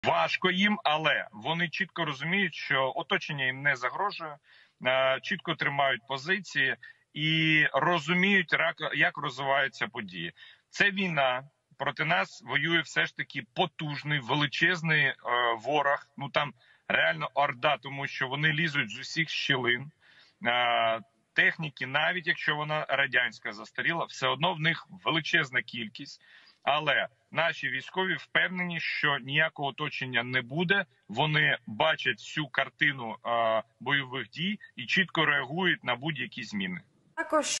Важко їм, але вони чітко розуміють, що оточення їм не загрожує, чітко тримають позиції і розуміють, як розвиваються події. Це війна. Проти нас воює все ж таки потужний, величезний ворог. Ну там реально орда, тому що вони лізуть з усіх щілин. Техніки, навіть якщо вона радянська застаріла, все одно в них величезна кількість. Але наші військові впевнені, що ніякого оточення не буде. Вони бачать всю картину бойових дій і чітко реагують на будь-які зміни. Також